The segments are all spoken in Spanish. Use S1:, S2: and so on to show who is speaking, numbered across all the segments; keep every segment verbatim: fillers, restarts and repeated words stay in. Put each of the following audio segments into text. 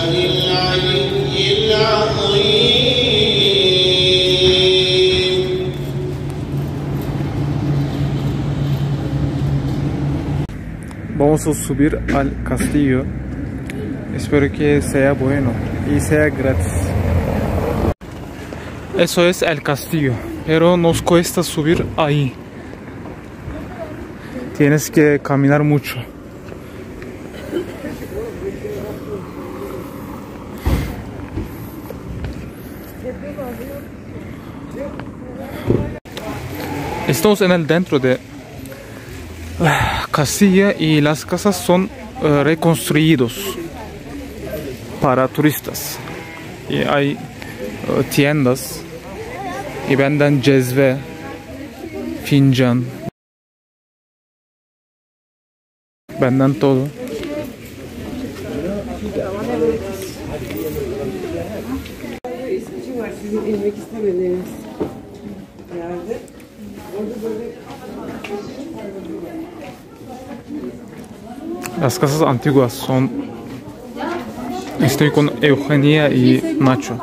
S1: Vamos a subir al castillo. Espero que sea bueno y sea gratis. Eso es el castillo, pero nos cuesta subir ahí. Tienes que caminar mucho. Estamos en el dentro de Castilla y las casas son uh, reconstruidos para turistas. Y hay uh, tiendas y venden cezve, fincan, venden todo. Las casas antiguas son... Estoy con Eugenia y Nacho.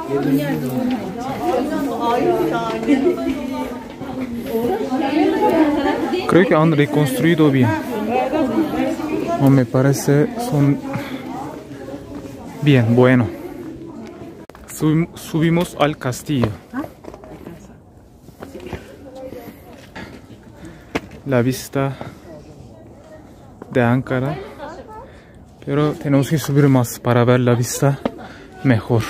S1: Creo que han reconstruido bien. O me parece son bien, bueno. Sub- subimos al castillo. La vista de Ankara. Pero tenemos que subir más para ver la vista mejor.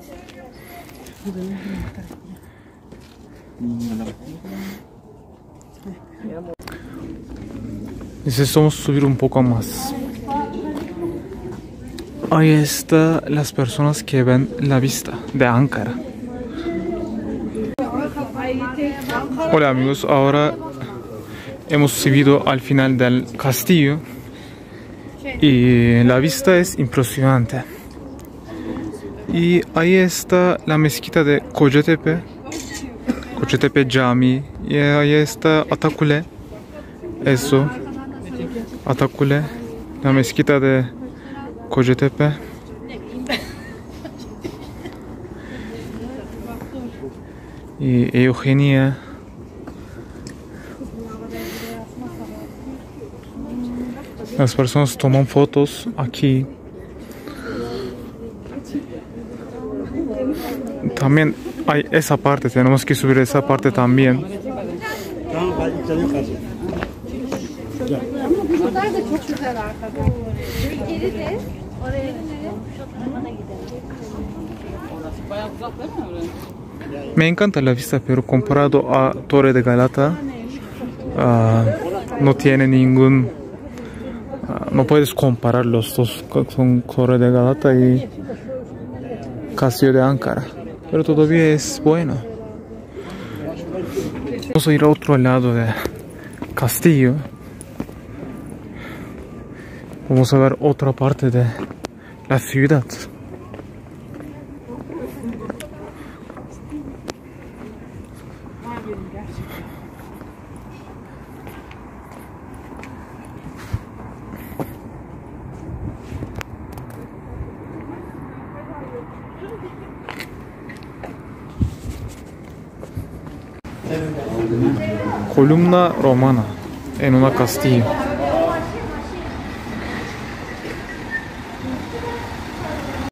S1: Necesitamos subir un poco más. Ahí están las personas que ven la vista de Ankara. Hola amigos, ahora hemos subido al final del castillo. Y la vista es impresionante. Y ahí está la mezquita de Kocatepe, Kocatepe Cami. Y ahí está Atakule. Eso, Atakule, la mezquita de Kocatepe. Y Eugenia. Las personas toman fotos aquí. También hay esa parte, tenemos que subir esa parte también. Me encanta la vista, pero comparado a Torre de Galata, uh, no tiene ningún... No puedes comparar los dos con Torre de Galata y Castillo de Ankara, pero todavía es bueno. Vamos a ir a otro lado del castillo. Vamos a ver otra parte de la ciudad. Columna romana en una castillo.